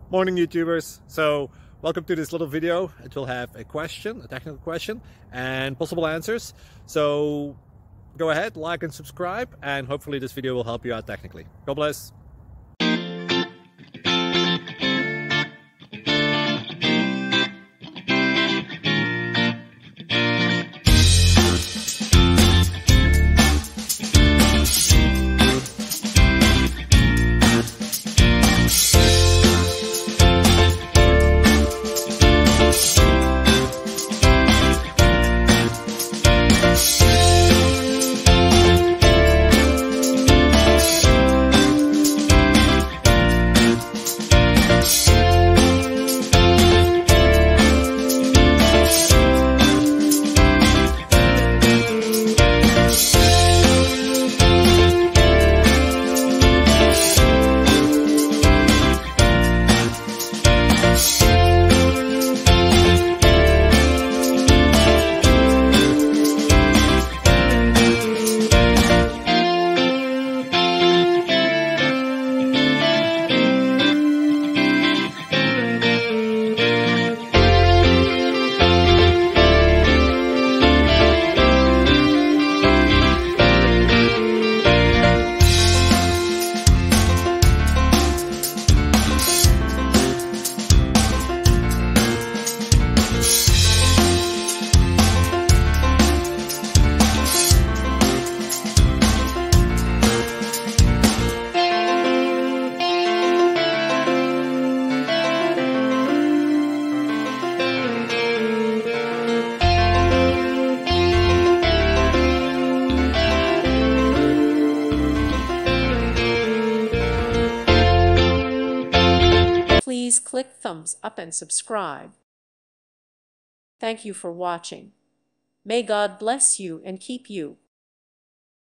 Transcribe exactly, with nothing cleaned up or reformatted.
Morning YouTubers. So welcome to this little video. It will have a question, a technical question, and possible answers. So go ahead, like and subscribe, and hopefully this video will help you out technically. God bless. Please click thumbs up and subscribe. Thank you for watching. May God bless you and keep you.